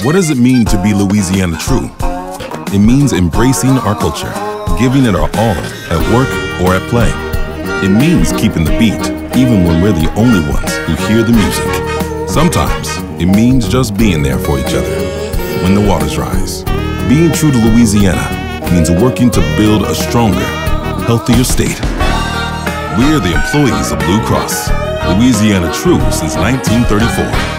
What does it mean to be Louisiana True? It means embracing our culture, giving it our all at work or at play. It means keeping the beat, even when we're the only ones who hear the music. Sometimes, it means just being there for each other when the waters rise. Being true to Louisiana means working to build a stronger, healthier state. We're the employees of Blue Cross, Louisiana True since 1934.